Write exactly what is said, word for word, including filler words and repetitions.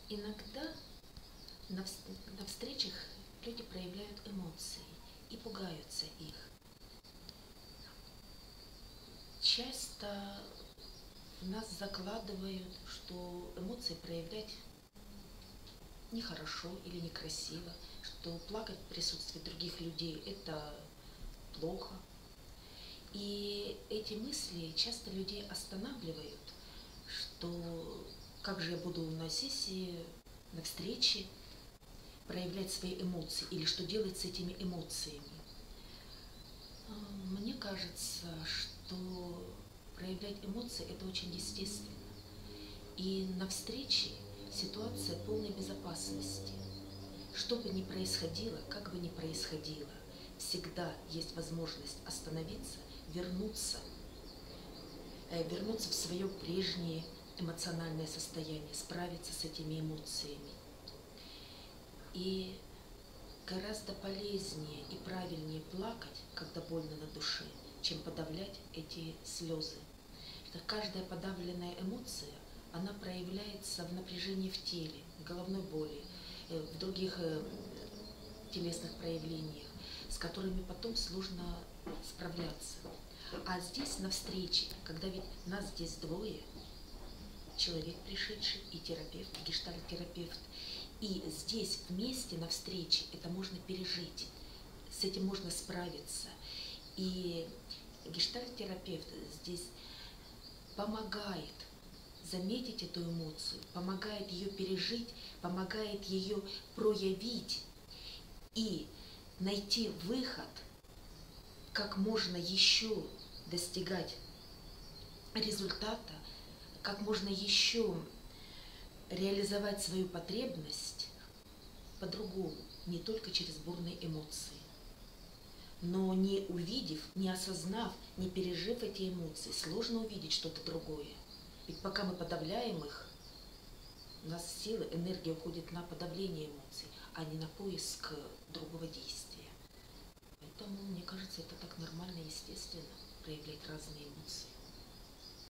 Иногда на, на встречах люди проявляют эмоции и пугаются их. Часто в нас закладывают, что эмоции проявлять нехорошо или некрасиво, что плакать в присутствии других людей – это плохо. И эти мысли часто людей останавливают, что как же я буду на сессии, на встрече проявлять свои эмоции, или что делать с этими эмоциями. Мне кажется, что проявлять эмоции – это очень естественно. И на встрече ситуация полной безопасности. Что бы ни происходило, как бы ни происходило, всегда есть возможность остановиться, вернуться, э, вернуться в свое прежнее эмоциональное состояние, справиться с этими эмоциями. И гораздо полезнее и правильнее плакать, когда больно на душе, чем подавлять эти слезы. Что каждая подавленная эмоция, она проявляется в напряжении в теле, в головной боли, в других телесных проявлениях, с которыми потом сложно справляться. А здесь на встрече, когда ведь нас здесь двое, человек пришедший и терапевт, и гештальт-терапевт, и здесь вместе на встрече это можно пережить, с этим можно справиться. И гештальт-терапевт здесь помогает заметить эту эмоцию, помогает ее пережить, помогает ее проявить и найти выход, как можно еще достигать результата, как можно еще реализовать свою потребность по-другому, не только через бурные эмоции. Но не увидев, не осознав, не пережив эти эмоции, сложно увидеть что-то другое. Ведь пока мы подавляем их, у нас силы, энергия уходит на подавление эмоций, а не на поиск другого действия. Поэтому, мне кажется, это так нормально и естественно проявлять разные эмоции.